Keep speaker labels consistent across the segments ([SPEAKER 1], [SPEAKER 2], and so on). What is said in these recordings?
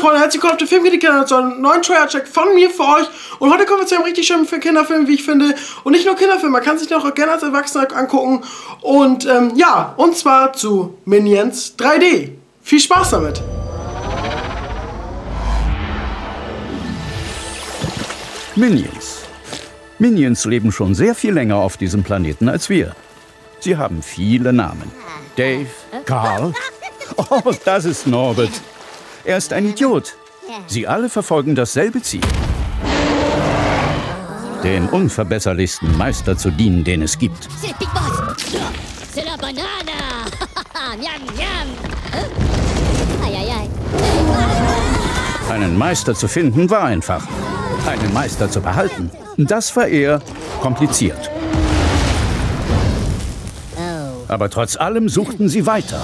[SPEAKER 1] Freunde, herzlich willkommen auf den Filmkritiker zu einem neuen Trailer-Check von mir für euch. Und heute kommen wir zu einem richtig schönen Kinderfilm, wie ich finde. Und nicht nur Kinderfilm, man kann sich den auch gerne als Erwachsener angucken. Und ja, und zwar zu Minions 3D. Viel Spaß damit!
[SPEAKER 2] Minions leben schon sehr viel länger auf diesem Planeten als wir. Sie haben viele Namen. Dave, Carl. Oh, das ist Norbert. Er ist ein Idiot. Sie alle verfolgen dasselbe Ziel. Den unverbesserlichsten Meister zu dienen, den es gibt.
[SPEAKER 3] C'est Big Boss. C'est la banane. Miam, miam. Aïe, aïe, aïe.
[SPEAKER 2] Einen Meister zu finden war einfach. Einen Meister zu behalten, das war eher kompliziert. Aber trotz allem suchten sie weiter.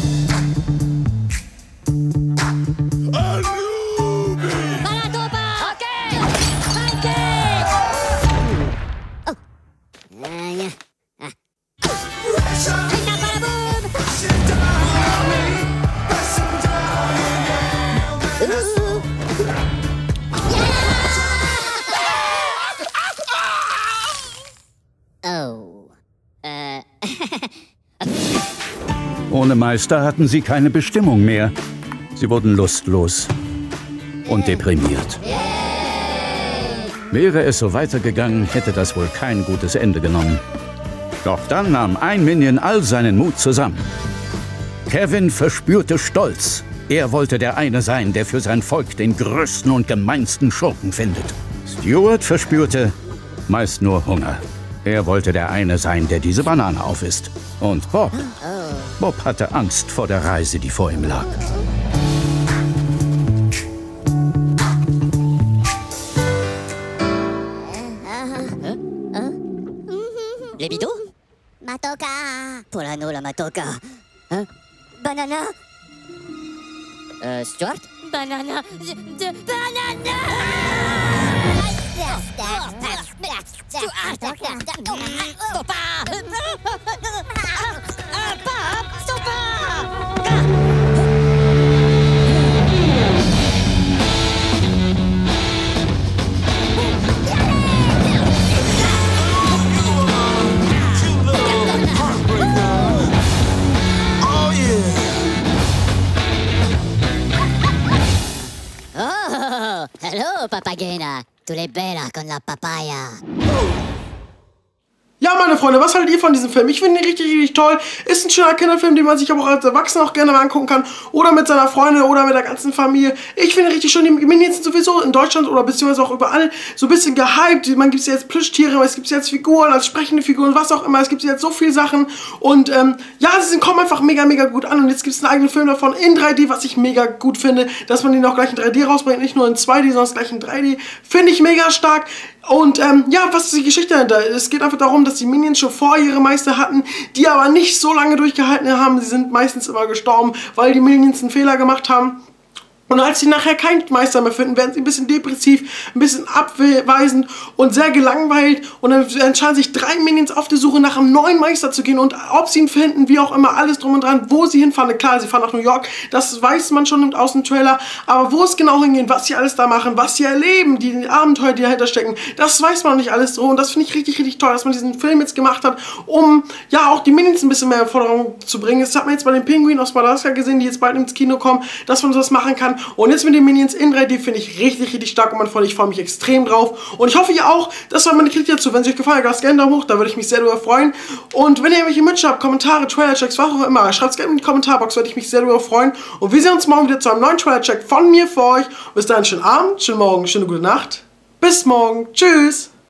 [SPEAKER 2] Ohne Meister hatten sie keine Bestimmung mehr. Sie wurden lustlos und deprimiert. Wäre es so weitergegangen, hätte das wohl kein gutes Ende genommen. Doch dann nahm ein Minion all seinen Mut zusammen. Kevin verspürte Stolz. Er wollte der eine sein, der für sein Volk den größten und gemeinsten Schurken findet. Stuart verspürte meist nur Hunger. Er wollte der eine sein, der diese Banane aufisst. Und Bob hatte Angst vor der Reise, die vor ihm lag.
[SPEAKER 3] Les bidous? Matoka. Polano la Matoka. Hein? Banana? Stuart? Banana. Banana! Oh, hello, Papagena. Tu le bella con la papaya.
[SPEAKER 1] Ja, meine Freunde, was haltet ihr von diesem Film? Ich finde ihn richtig, richtig toll. Ist ein schöner Kinderfilm, den man sich aber auch als Erwachsener auch gerne mal angucken kann. Oder mit seiner Freundin oder mit der ganzen Familie. Ich finde ihn richtig schön. Die Minions sind sowieso in Deutschland oder beziehungsweise auch überall so ein bisschen gehypt. Man gibt jetzt Plüschtiere, es gibt jetzt Figuren, als sprechende Figuren, was auch immer. Es gibt jetzt so viele Sachen. Und ja, sie kommen einfach mega, mega gut an. Und jetzt gibt es einen eigenen Film davon in 3D, was ich mega gut finde. Dass man den auch gleich in 3D rausbringt, nicht nur in 2D, sondern gleich in 3D. Finde ich mega stark. Und ja, was ist die Geschichte dahinter? Es geht einfach darum, dass die Minions schon vor ihre Meister hatten, die aber nicht so lange durchgehalten haben. Sie sind meistens immer gestorben, weil die Minions einen Fehler gemacht haben. Und als sie nachher keinen Meister mehr finden, werden sie ein bisschen depressiv, ein bisschen abweisend und sehr gelangweilt. Und dann entscheiden sich 3 Minions auf die Suche nach einem neuen Meister zu gehen. Und ob sie ihn finden, wie auch immer, alles drum und dran, wo sie hinfahren. Klar, sie fahren nach New York, das weiß man schon aus dem Trailer. Aber wo es genau hingehen, was sie alles da machen, was sie erleben, die Abenteuer, die dahinter stecken, das weiß man noch nicht alles so. Und das finde ich richtig, richtig toll, dass man diesen Film jetzt gemacht hat, um ja auch die Minions ein bisschen mehr in Forderung zu bringen. Das hat man jetzt bei den Pinguinen aus Madagaskar gesehen, die jetzt bald ins Kino kommen, dass man das machen kann. Und jetzt mit den Minions in 3D finde ich richtig, richtig stark und ich freue mich extrem drauf. Und ich hoffe, ihr auch. Das war meine Kritik dazu. Wenn es euch gefallen hat, lasst gerne einen Daumen hoch, da würde ich mich sehr darüber freuen. Und wenn ihr irgendwelche Wünsche habt, Kommentare, Trailer-Checks, was auch immer, schreibt es gerne in die Kommentarbox, würde ich mich sehr darüber freuen. Und wir sehen uns morgen wieder zu einem neuen Trailer-Check von mir für euch. Bis dahin, schönen Abend, schönen Morgen, schöne gute Nacht. Bis morgen. Tschüss.